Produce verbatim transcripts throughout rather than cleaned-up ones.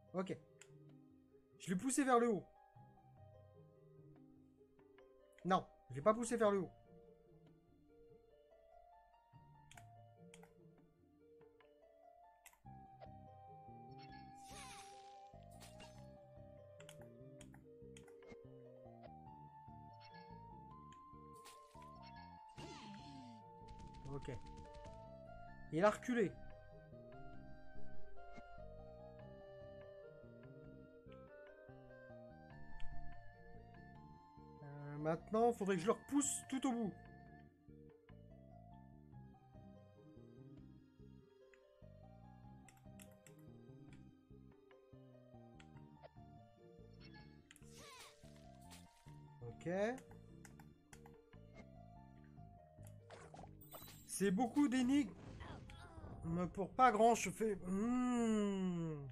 Ok. Je l'ai poussé vers le haut. Non, je l'ai pas poussé vers le haut. Ok. Il a reculé. Euh, maintenant, il faudrait que je le repousse tout au bout. Ok. C'est beaucoup d'énigmes. Pour pas grand, je fais... Hmm.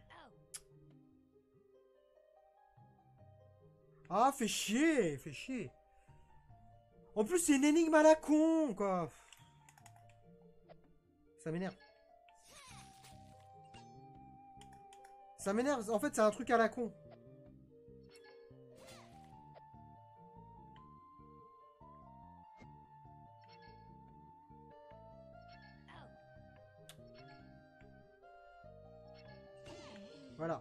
Ah, fait chier, fait chier. En plus, c'est une énigme à la con, quoi. Ça m'énerve. Ça m'énerve. En fait, c'est un truc à la con. Voilà.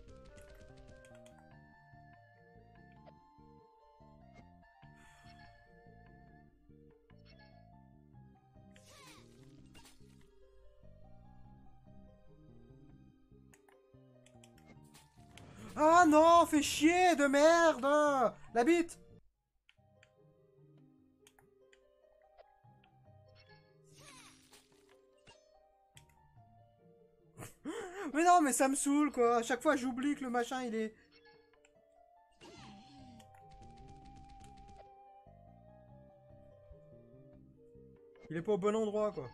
Ah non, fait chier de merde. La bite. Mais non, mais ça me saoule, quoi. À chaque fois, j'oublie que le machin, il est... Il est pas au bon endroit, quoi.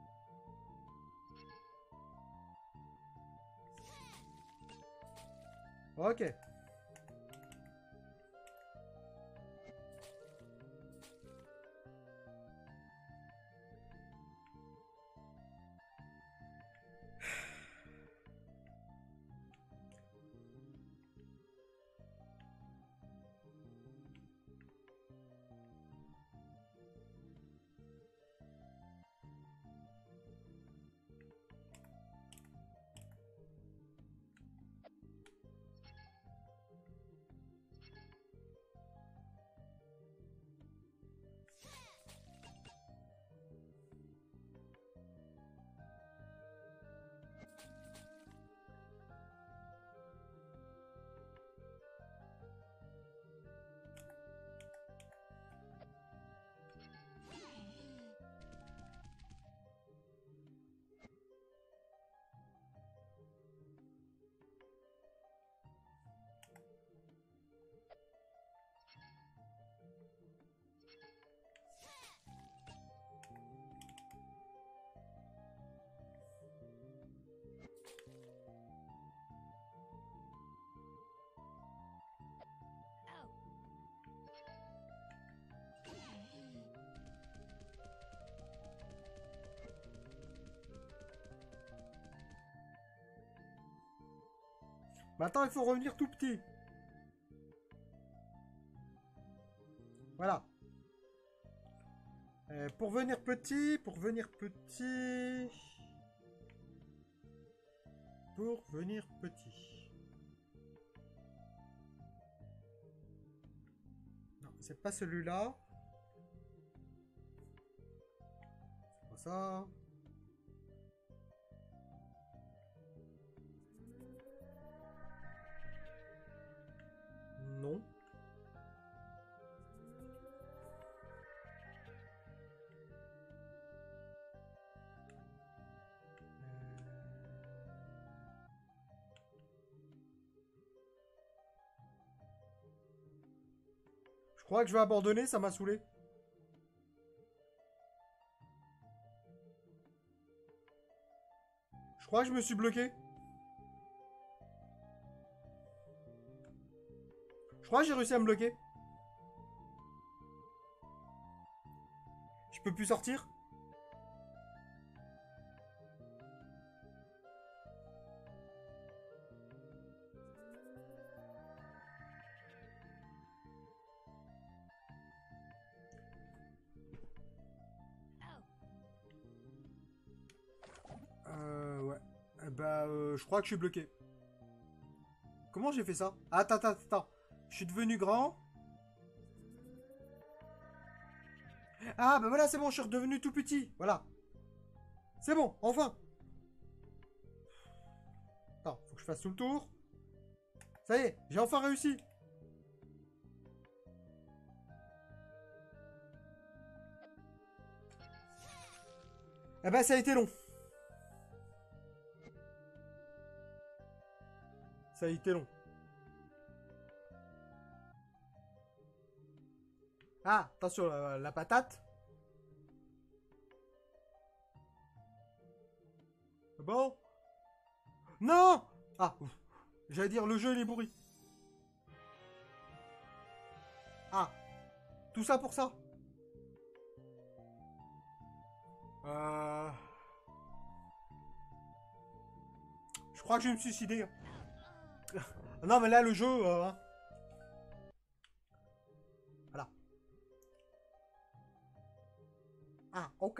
Ok. Maintenant, il faut revenir tout petit. Voilà. Euh, pour venir petit, pour venir petit... Pour venir petit. Non, c'est pas celui-là. C'est pas ça. Non. Je crois que je vais abandonner, ça m'a saoulé. Je crois que je me suis bloqué. Je crois que j'ai réussi à me bloquer. Je peux plus sortir. Euh, je crois que je suis bloqué. Comment j'ai fait ça? Attends, attends, attends. Je suis devenu grand. Ah, bah voilà, c'est bon, je suis redevenu tout petit. Voilà. C'est bon, enfin. Attends, faut que je fasse tout le tour. Ça y est, j'ai enfin réussi. Eh ben, ça a été long. Ça a été long. Ah, attention, la, la patate. Bon. Non. Ah, j'allais dire, le jeu, il est pourri. Ah. Tout ça pour ça. Euh... Je crois que je vais me suicider. Non, mais là, le jeu... Euh... hein. Voilà. Ah, ok.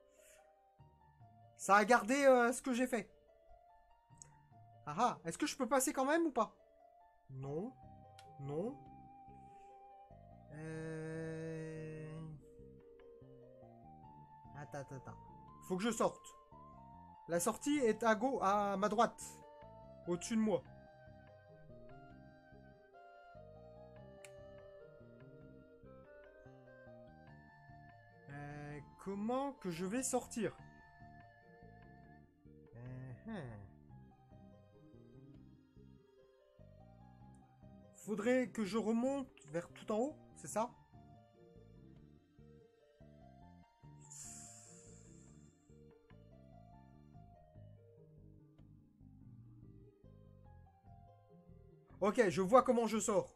Ça a gardé euh, ce que j'ai fait. Ah ah, est-ce que je peux passer quand même ou pas? Non. Non. Euh... Attends, attends, attends. Faut que je sorte. La sortie est à gauche, à ma droite. Au-dessus de moi. Euh, comment que je vais sortir? uh-huh. Faudrait que je remonte vers tout en haut, c'est ça? Ok, je vois comment je sors.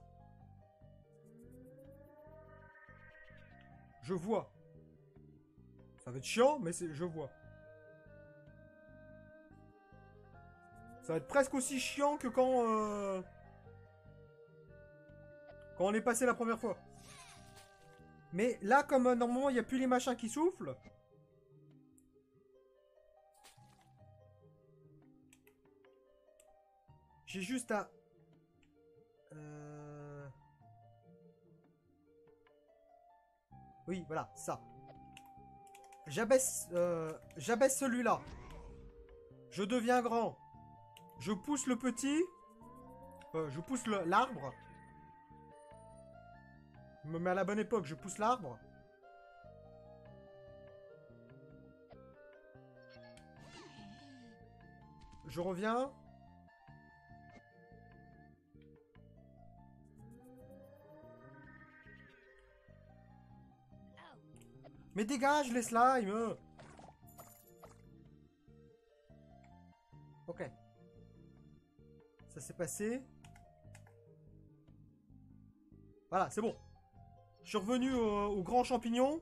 Je vois. Ça va être chiant, mais je vois. Ça va être presque aussi chiant que quand... Euh... Quand on est passé la première fois. Mais là, comme euh, normalement, il n'y a plus les machins qui soufflent... J'ai juste à... Euh... Oui, voilà, ça. J'abaisse euh, j'abaisse celui-là. Je deviens grand. Je pousse le petit. Euh, je pousse l'arbre. Je me mets à la bonne époque, je pousse l'arbre. Je reviens. Mais dégage les slimes. Ok. Ça s'est passé. Voilà, c'est bon. Je suis revenu au, au grand champignon.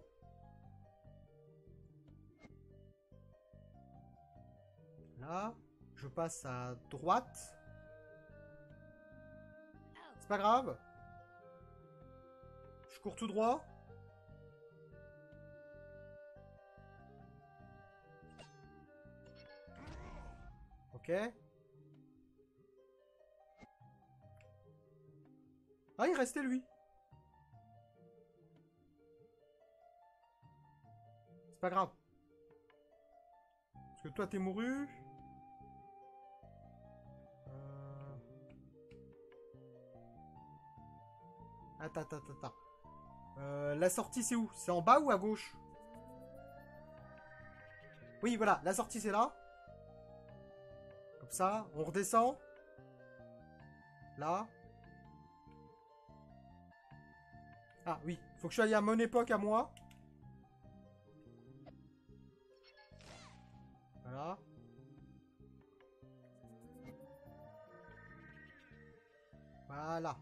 Là. Je passe à droite. C'est pas grave. Je cours tout droit. Ok. Ah, il restait lui. C'est pas grave. Parce que toi, t'es mouru. Euh... Attends, attends, attends. Euh, la sortie, c'est où? C'est en bas ou à gauche? Oui, voilà. La sortie, c'est là. Comme ça. On redescend. Là. Ah oui, faut que je aille à mon époque à moi. Voilà. Voilà.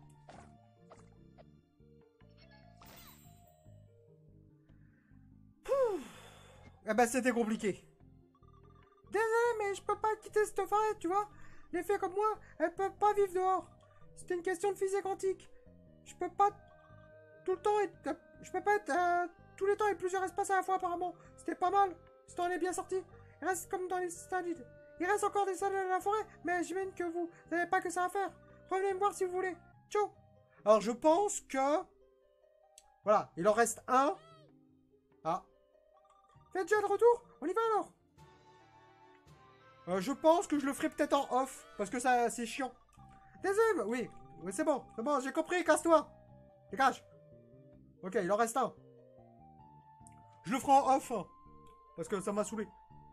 Eh ben c'était compliqué. Désolé, mais je peux pas quitter cette forêt, tu vois. Les filles comme moi, elles peuvent pas vivre dehors. C'était une question de physique quantique. Je peux pas tout le temps être... Je peux pas être euh, tous les temps et plusieurs espaces à la fois apparemment. C'était pas mal. Ce temps est bien sorti. Il reste comme dans les stadides. Il reste encore des salles dans la forêt, mais j'imagine que vous n'avez pas que ça à faire. Revenez me voir si vous voulez. Ciao. Alors, je pense que... Voilà, il en reste un. Ah. Faites déjà le retour. On y va alors. Euh, je pense que je le ferai peut-être en off, parce que ça, c'est chiant. Deuxième, oui. Oui, c'est bon. C'est bon, j'ai compris, casse-toi. Dégage. Ok, il en reste un. Je le ferai en off, hein, parce que ça m'a saoulé.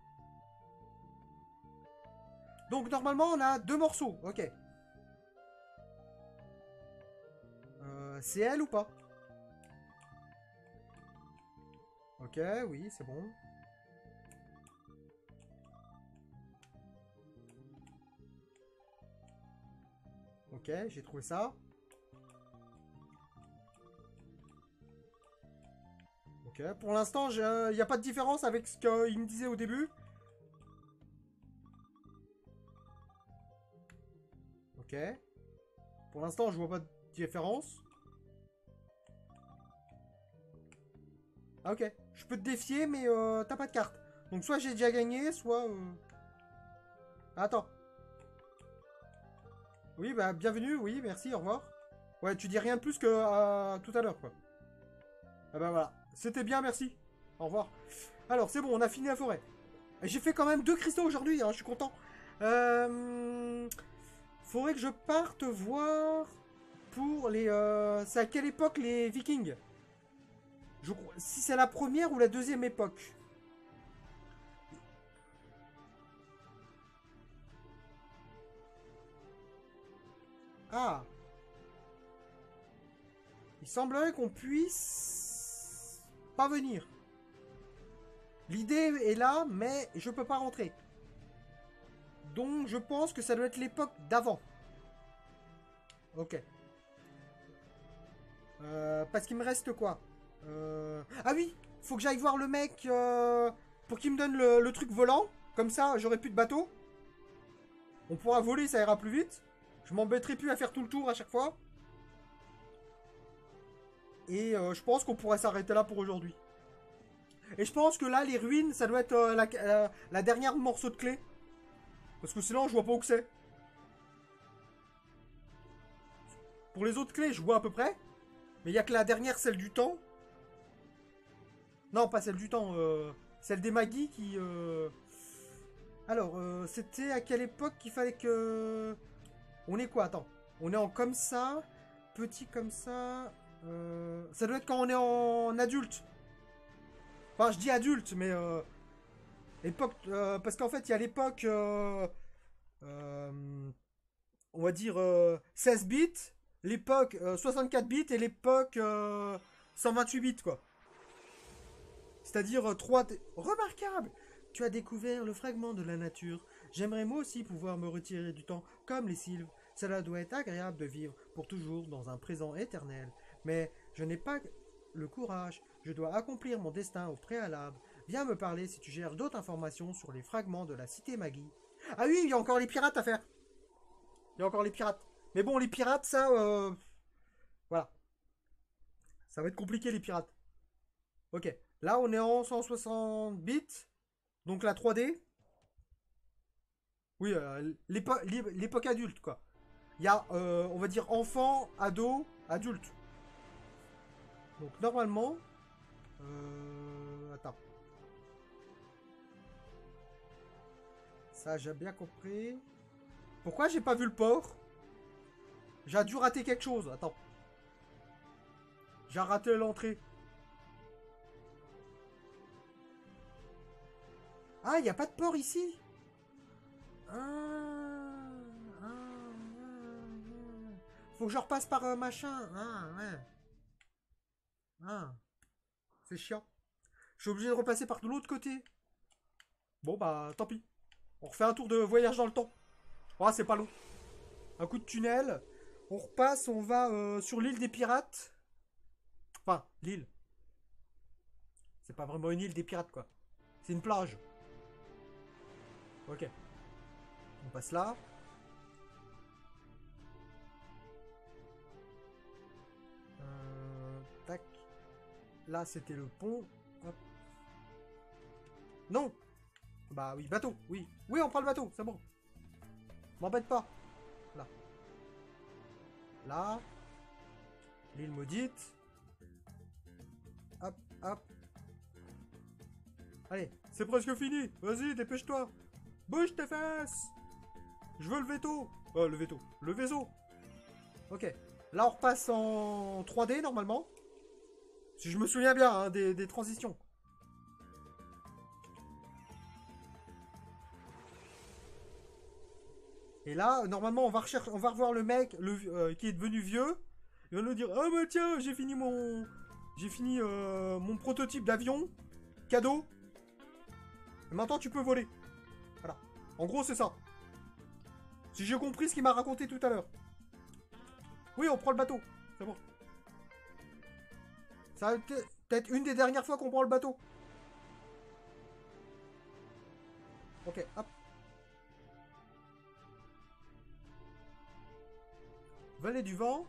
Donc, normalement, on a deux morceaux. Ok. Euh, c'est elle ou pas? Ok, oui, c'est bon. Ok, j'ai trouvé ça. Ok, pour l'instant, il n'y a pas de différence avec ce qu'il me disait au début. Ok. Pour l'instant, je vois pas de différence. Ah, ok. Je peux te défier, mais euh, t'as pas de carte. Donc, soit j'ai déjà gagné, soit... Euh... Attends. Oui, bah, bienvenue, oui, merci, au revoir. Ouais, tu dis rien de plus que euh, tout à l'heure, quoi. Ah bah voilà. C'était bien, merci. Au revoir. Alors, c'est bon, on a fini la forêt. J'ai fait quand même deux cristaux aujourd'hui, hein, je suis content. Euh... Faudrait que je parte voir pour les... Euh... C'est à quelle époque les Vikings? Je crois... Si c'est la première ou la deuxième époque. Ah. Il semblerait qu'on puisse... pas venir. L'idée est là, mais je peux pas rentrer. Donc je pense que ça doit être l'époque d'avant. Ok. Euh, parce qu'il me reste quoi euh... Ah oui, faut que j'aille voir le mec euh, pour qu'il me donne le, le truc volant. Comme ça, j'aurai plus de bateau. On pourra voler, ça ira plus vite. Je m'embêterai plus à faire tout le tour à chaque fois. Et euh, je pense qu'on pourrait s'arrêter là pour aujourd'hui. Et je pense que là, les ruines, ça doit être euh, la, la, la dernière morceau de clé. Parce que sinon, je vois pas où que c'est. Pour les autres clés, je vois à peu près. Mais il n'y a que la dernière, celle du temps. Non, pas celle du temps. Euh, celle des Magis qui... Euh... Alors, euh, c'était à quelle époque qu'il fallait que... On est quoi? Attends. On est en comme ça. Petit comme ça. Euh... Ça doit être quand on est en adulte. Enfin, je dis adulte, mais... Euh... Époque... Euh, parce qu'en fait, il y a l'époque... Euh... Euh... On va dire euh, seize bits. L'époque euh, soixante-quatre bits et l'époque euh, cent vingt-huit bits, quoi. C'est-à-dire euh, trois... Remarquable! Tu as découvert le fragment de la nature. J'aimerais moi aussi pouvoir me retirer du temps comme les sylves. Cela doit être agréable de vivre pour toujours dans un présent éternel. Mais je n'ai pas le courage. Je dois accomplir mon destin au préalable. Viens me parler si tu gères d'autres informations sur les fragments de la cité Maggie. Ah oui, il y a encore les pirates à faire. Il y a encore les pirates. Mais bon, les pirates, ça... Euh... Voilà. Ça va être compliqué, les pirates. Ok. Là, on est en cent soixante bits. Donc la trois D. Oui, euh, l'époque adulte, quoi. Il y a, euh, on va dire, enfant, ado, adulte. Donc normalement... Euh, attends. Ça, j'ai bien compris. Pourquoi j'ai pas vu le port? J'ai dû rater quelque chose. Attends. J'ai raté l'entrée. Ah, il n'y a pas de port ici. Ah, ah, ah, faut que je repasse par un machin. Ah, ouais. Ah, c'est chiant. Je suis obligé de repasser par de l'autre côté. Bon, bah, tant pis. On refait un tour de voyage dans le temps. Ah, c'est pas long. Un coup de tunnel. On repasse, on va euh, sur l'île des pirates. Enfin, l'île. C'est pas vraiment une île des pirates, quoi. C'est une plage. Ok. On passe là. Euh, tac. Là, c'était le pont. Hop. Non. Bah oui, bateau, oui. Oui, on prend le bateau, c'est bon. M'embête pas. Là. Là. L'île maudite. Hop, hop. Allez, c'est presque fini. Vas-y, dépêche-toi. Bouge tes fesses. Je veux le veto. Oh, le veto. Le vaisseau. Ok. Là, on repasse en trois D, normalement. Si je me souviens bien, hein, des, des transitions. Et là, normalement, on va, rechercher, on va revoir le mec le, euh, qui est devenu vieux. Il va nous dire, ah bah tiens, j'ai fini mon... J'ai fini euh, mon prototype d'avion. Cadeau. Et maintenant, tu peux voler. Voilà. En gros, c'est ça. Si j'ai compris ce qu'il m'a raconté tout à l'heure. Oui, on prend le bateau. C'est bon. Ça va peut-être une des dernières fois qu'on prend le bateau. Ok, hop. Vallée du vent.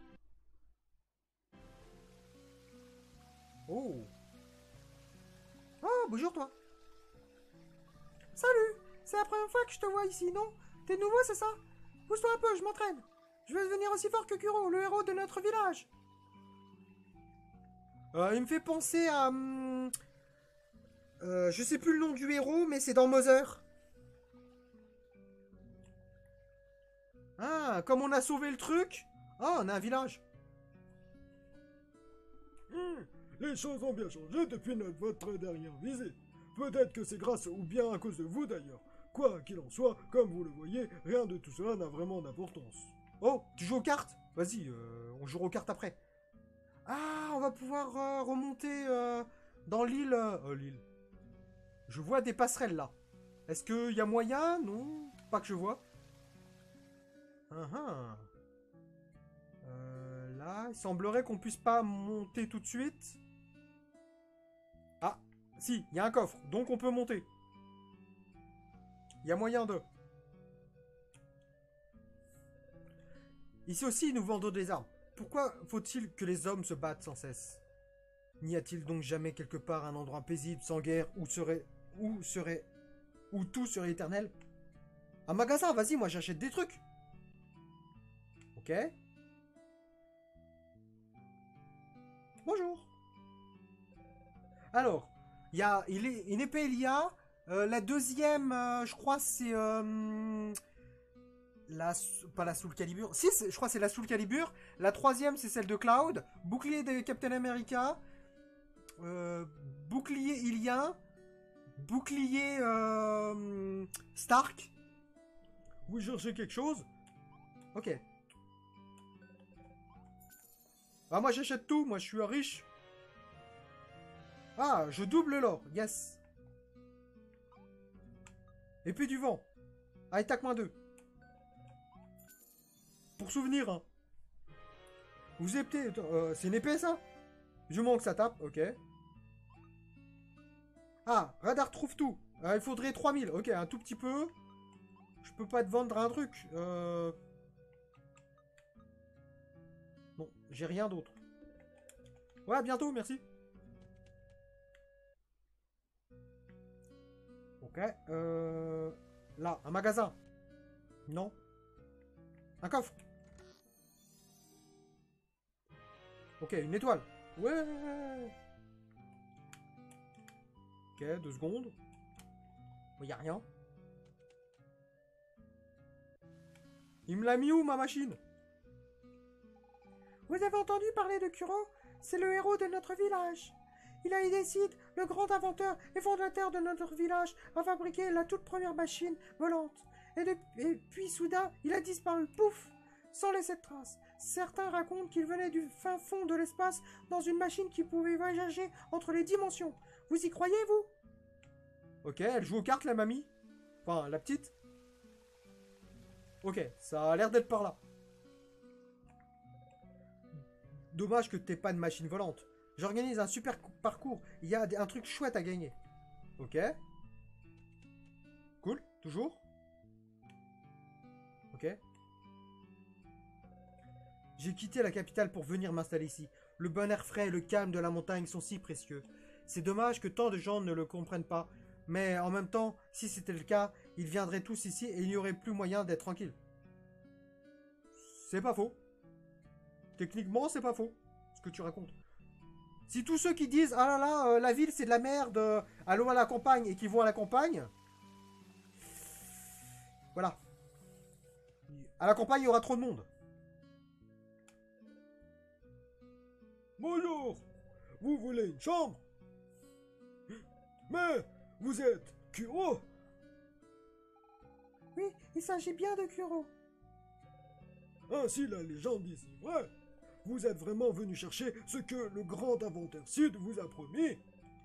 Oh. Oh, bonjour toi. Salut. C'est la première fois que je te vois ici, non? T'es nouveau, c'est ça? Pousse-toi un peu, je m'entraîne. Je vais devenir aussi fort que Kuro, le héros de notre village. Euh, il me fait penser à... Hum, euh, je sais plus le nom du héros, mais c'est dans Mother. Ah, comme on a sauvé le truc. Ah, on a un village. Hmm, les choses ont bien changé depuis notre, votre dernière visite. Peut-être que c'est grâce ou bien à cause de vous d'ailleurs. Quoi qu'il en soit, comme vous le voyez, rien de tout cela n'a vraiment d'importance. Oh, tu joues aux cartes? Vas-y, euh, on jouera aux cartes après. Ah, on va pouvoir euh, remonter euh, dans l'île... Euh, oh, l'île. Je vois des passerelles là. Est-ce qu'il y a moyen? Non, pas que je vois. Uh -huh. euh, là, il semblerait qu'on puisse pas monter tout de suite. Ah, si, il y a un coffre, donc on peut monter. Il y a moyen de... Ici aussi, nous vendons des armes. Pourquoi faut-il que les hommes se battent sans cesse? N'y a-t-il donc jamais quelque part un endroit paisible, sans guerre, où serait... où serait... où tout serait éternel? Un magasin, vas-y, moi j'achète des trucs. Ok. Bonjour. Alors, il y a il est, une épée Elia. Euh, la deuxième, euh, je crois, c'est... Euh, la, pas la Soul Calibur. Si, je crois que c'est la Soul Calibur. La troisième, c'est celle de Cloud. Bouclier de Captain America. Euh, bouclier Ilien. Bouclier euh, Stark. Vous cherchez quelque chose? Ok. Ah, moi j'achète tout, moi je suis riche. Ah, je double l'or, yes. Épée du vent. Ah, attaque moins deux. Pour souvenir, hein. Vous épée, euh, c'est une épée ça? Je manque ça tape, ok. Ah, radar trouve tout. Ah, il faudrait trois mille, ok, un tout petit peu. Je peux pas te vendre un truc. Euh... Non, j'ai rien d'autre. Ouais, à bientôt, merci. Ok, euh... là, un magasin. Non. Un coffre. Ok, une étoile. Ouais. Ok, deux secondes. Il n'y a rien. Il me l'a mis où, ma machine? Vous avez entendu parler de Kuro? C'est le héros de notre village. Il a aidé Sid, le grand inventeur et fondateur de notre village, à fabriquer la toute première machine volante. Et, de... et puis soudain, il a disparu, pouf, sans laisser de traces. Certains racontent qu'il venait du fin fond de l'espace dans une machine qui pouvait voyager entre les dimensions. Vous y croyez, vous? Ok, elle joue aux cartes, la mamie. Enfin, la petite. Ok, ça a l'air d'être par là. Dommage que t'aies pas de machine volante. J'organise un super parcours. Il y a un truc chouette à gagner. Ok. Cool, toujours. Ok. J'ai quitté la capitale pour venir m'installer ici. Le bon air frais et le calme de la montagne sont si précieux. C'est dommage que tant de gens ne le comprennent pas. Mais en même temps, si c'était le cas, ils viendraient tous ici et il n'y aurait plus moyen d'être tranquille. C'est pas faux. Techniquement, c'est pas faux, ce que tu racontes. Si tous ceux qui disent « Ah là là, euh, la ville c'est de la merde, euh, allons à la campagne » et qui vont à la campagne... Voilà. À la campagne, il y aura trop de monde. Bonjour. Vous voulez une chambre? Mais vous êtes Kuro? Oui, il s'agit bien de Kuro. Ainsi la légende dit si vrai. Vous êtes vraiment venu chercher ce que le grand inventeur Sid vous a promis?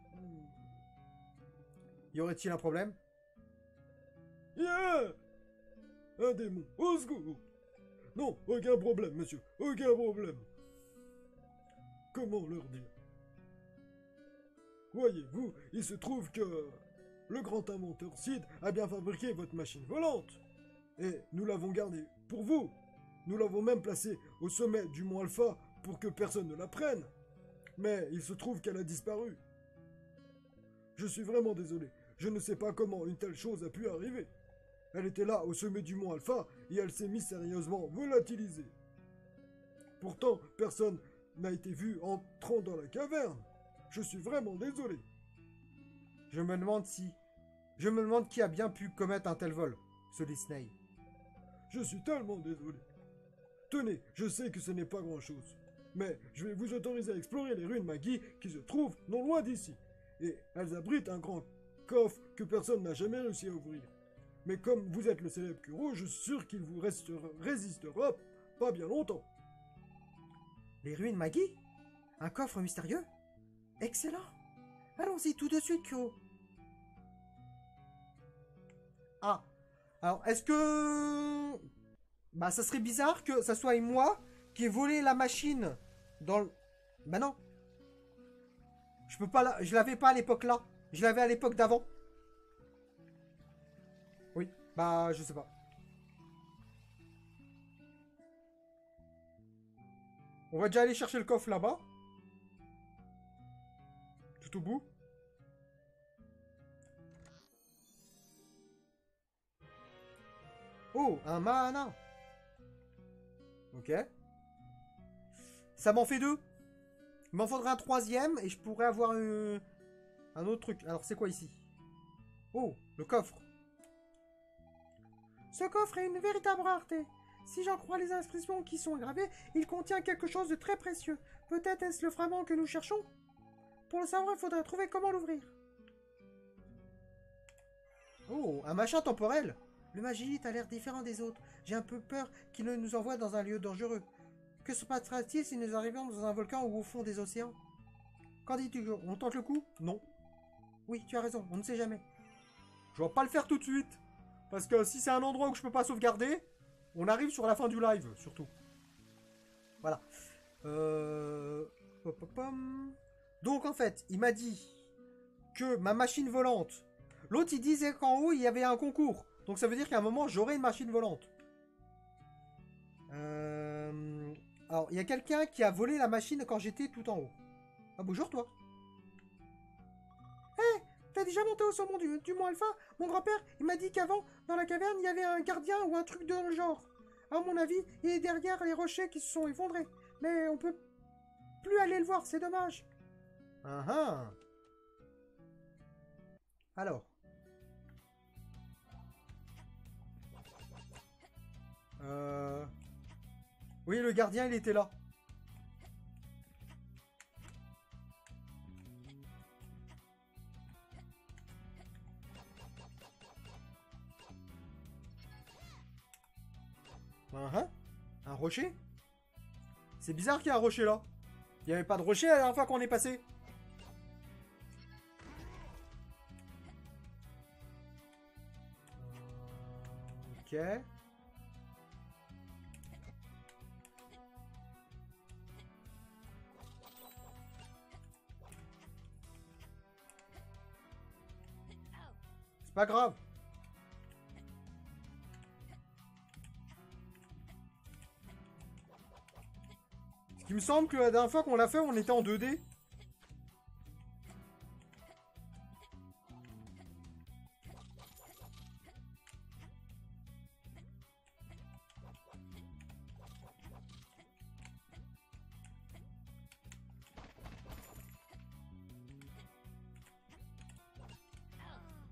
Y aurait-il un problème? Yeah! Un démon, au secours! Non, aucun problème, monsieur, aucun problème. Comment leur dire? Voyez-vous, il se trouve que le grand inventeur Sid a bien fabriqué votre machine volante. Et nous l'avons gardée pour vous. Nous l'avons même placée au sommet du mont Alpha pour que personne ne la prenne. Mais il se trouve qu'elle a disparu. Je suis vraiment désolé. Je ne sais pas comment une telle chose a pu arriver. Elle était là au sommet du mont Alpha et elle s'est mystérieusement volatilisée. Pourtant, personne n'a été vu entrant dans la caverne. Je suis vraiment désolé. Je me demande si... Je me demande qui a bien pu commettre un tel vol, ce Disney. Je suis tellement désolé. Tenez, je sais que ce n'est pas grand-chose. Mais je vais vous autoriser à explorer les ruines Magi qui se trouvent non loin d'ici. Et elles abritent un grand coffre que personne n'a jamais réussi à ouvrir. Mais comme vous êtes le célèbre Kuro, je suis sûr qu'il vous restera, résistera pas bien longtemps. Les ruines Magi? Un coffre mystérieux? Excellent! Allons-y tout de suite, Kuro. Ah, alors est-ce que... Bah ça serait bizarre que ça soit moi qui ai volé la machine dans le... Bah non. Je peux pas la... Je l'avais pas à l'époque là. Je l'avais à l'époque d'avant. Oui, bah je sais pas. On va déjà aller chercher le coffre là-bas. Tout au bout. Oh, un mana. Ok. Ça m'en fait deux. Il m'en faudrait un troisième et je pourrais avoir euh, un autre truc. Alors c'est quoi ici? Oh, le coffre. Ce coffre est une véritable rareté. Si j'en crois les inscriptions qui sont gravées, il contient quelque chose de très précieux. Peut-être est-ce le fragment que nous cherchons? Pour le savoir, il faudrait trouver comment l'ouvrir. Oh, un machin temporel. Le Magilite a l'air différent des autres. J'ai un peu peur qu'il ne nous envoie dans un lieu dangereux. Que se passera-t-il si nous arrivons dans un volcan ou au fond des océans? Qu'en dis-tu? On tente le coup? Non. Oui, tu as raison, on ne sait jamais. Je vais pas le faire tout de suite. Parce que si c'est un endroit où je peux pas sauvegarder, on arrive sur la fin du live, surtout. Voilà. Euh... Donc en fait, il m'a dit que ma machine volante... L'autre, il disait qu'en haut, il y avait un concours. Donc ça veut dire qu'à un moment, j'aurai une machine volante. Euh... Alors, il y a quelqu'un qui a volé la machine quand j'étais tout en haut. Ah, bonjour, toi. Hé, hey, t'as déjà monté au sommet du, du mont Alpha? Mon grand-père, il m'a dit qu'avant, dans la caverne, il y avait un gardien ou un truc de le genre. À mon avis, il est derrière les rochers qui se sont effondrés. Mais on peut plus aller le voir, c'est dommage. Ah ah. Alors. Euh... Oui, le gardien, il était là. Uh-huh. Un rocher? C'est bizarre qu'il y ait un rocher là. Il n'y avait pas de rocher la dernière fois qu'on est passé. Ok. C'est pas grave. Il me semble que la dernière fois qu'on l'a fait, on était en deux D.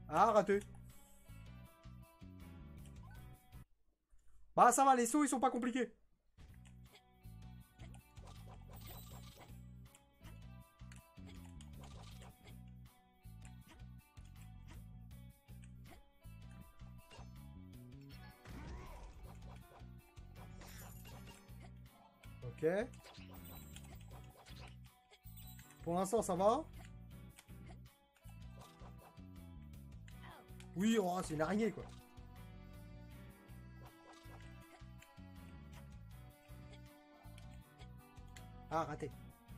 Ah, raté. Bah ça va, les sauts ils sont pas compliqués. Ok. Pour l'instant ça va. Oui, oh, c'est une araignée quoi. Ah, raté.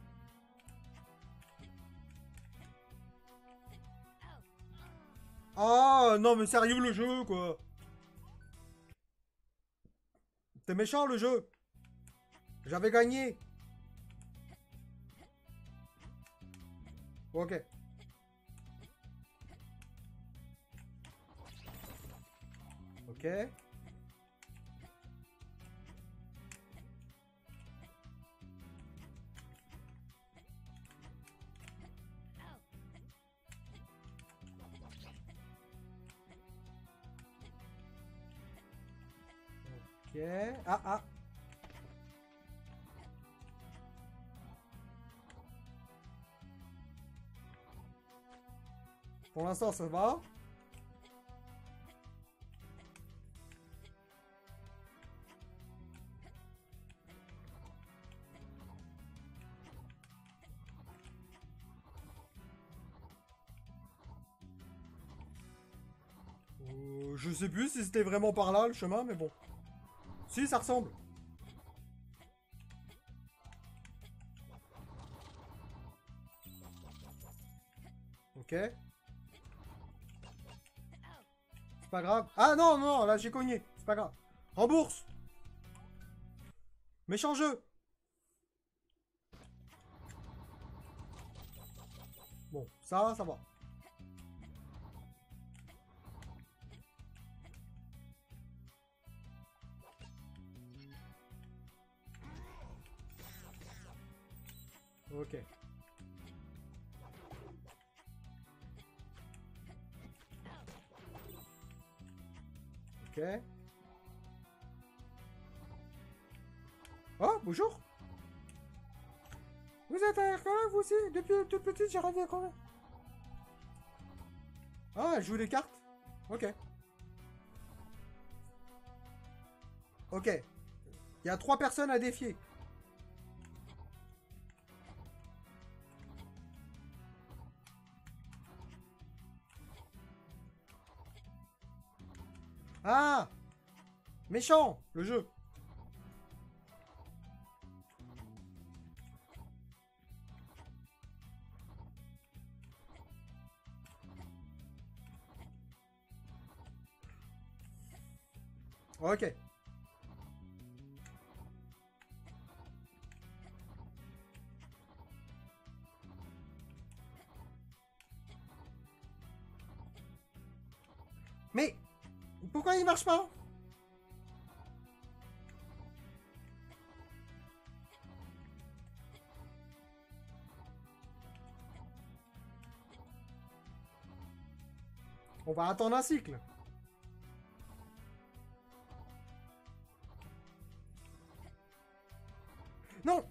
Ah, non mais sérieux le jeu quoi. T'es méchant le jeu. J'avais gagné. Ok. Ok. Ok. Ah, ah. Pour l'instant, ça va. Euh, je sais plus si c'était vraiment par là le chemin, mais bon. Si, ça ressemble. Ok. C'est pas grave. Ah non, non, là j'ai cogné. C'est pas grave. Rembourse. Méchant jeu. Bon, ça, ça va. Ok. Ok. Oh, bonjour. Vous êtes à quand même, vous aussi? Depuis toute petite, j'ai rêvé quand même. Ah, elle joue les cartes? Ok. Ok. Il y a trois personnes à défier. Ah! Méchant, le jeu. Ok. Mais pourquoi il marche pas? On va attendre un cycle. Non.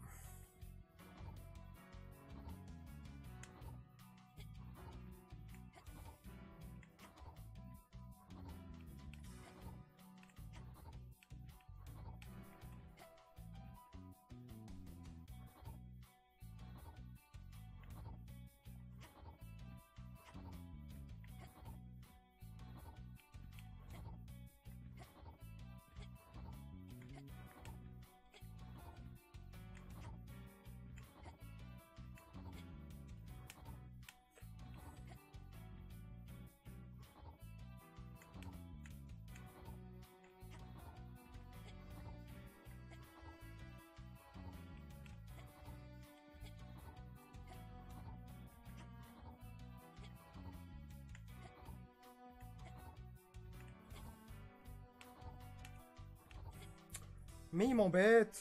Mais il m'embête.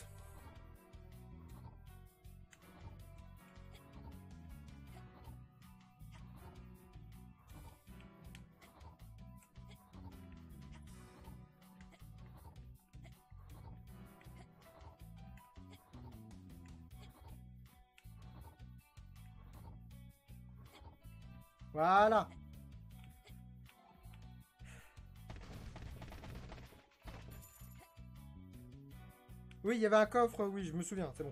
Voilà. Oui, il y avait un coffre, oui, je me souviens, c'est bon.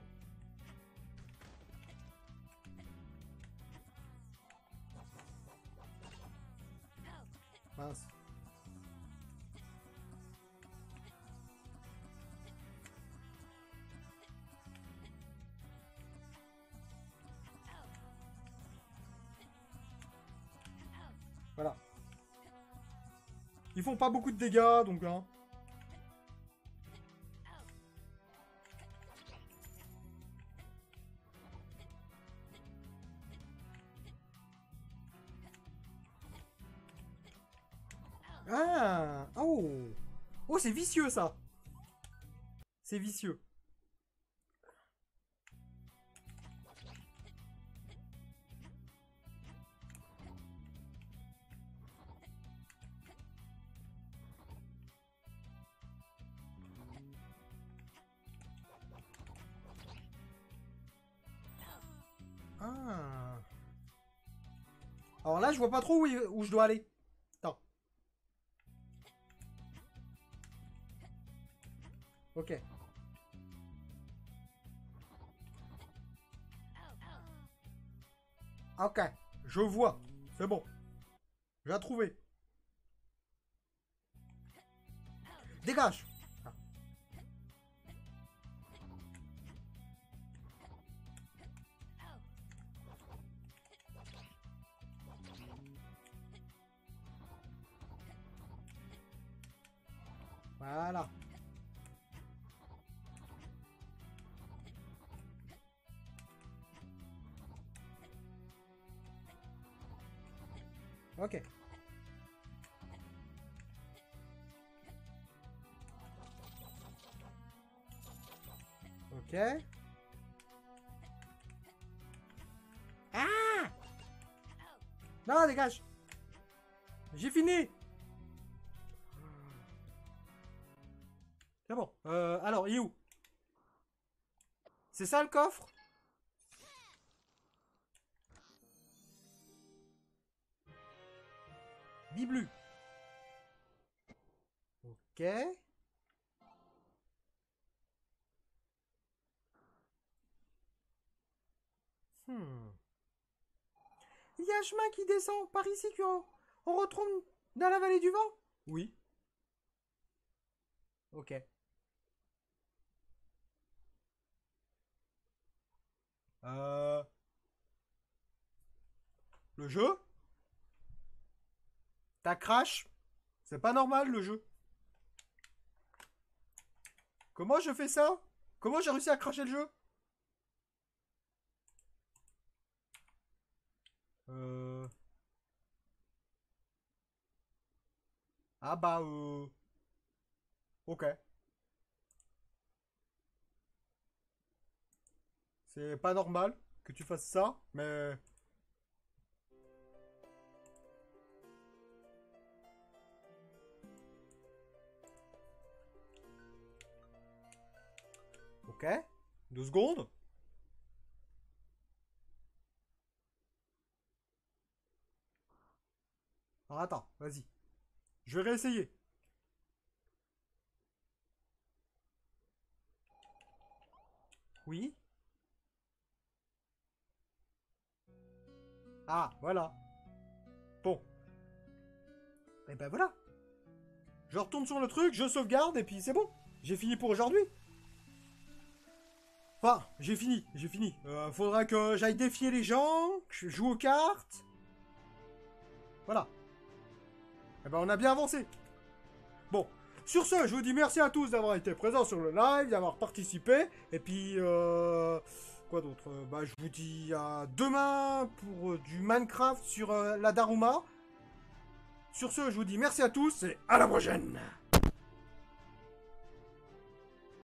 Mince. Voilà. Ils font pas beaucoup de dégâts, donc hein. Ah. Oh. Oh, c'est vicieux, ça. C'est vicieux. Ah. Alors là, je vois pas trop où, où je dois aller. Attends. Ok. Ok. Je vois. C'est bon. J'ai trouvé. Dégage. Ah. Voilà. Ok. Ok. Ah! Non, dégage. J'ai fini. C'est bon. Euh, alors, il est où? C'est ça le coffre? Biblu. Ok. Hmm. Il y a un chemin qui descend par ici qu'on on retrouve dans la vallée du vent? Oui. Ok. Euh... Le jeu? T'as crash? C'est pas normal le jeu. Comment je fais ça? Comment j'ai réussi à cracher le jeu? Euh... Ah bah euh... Ok. C'est pas normal que tu fasses ça, mais... Ok. Deux secondes. Alors attends, vas-y. Je vais réessayer. Oui. Ah, voilà. Bon. Et ben voilà. Je retourne sur le truc, je sauvegarde et puis c'est bon. J'ai fini pour aujourd'hui. Enfin, j'ai fini, j'ai fini. Euh, faudra que j'aille défier les gens, que je joue aux cartes. Voilà. Et ben on a bien avancé. Bon. Sur ce, je vous dis merci à tous d'avoir été présents sur le live, d'avoir participé. Et puis, euh, quoi d'autre? Bah, je vous dis à demain pour euh, du Minecraft sur euh, la Daruma. Sur ce, je vous dis merci à tous et à la prochaine.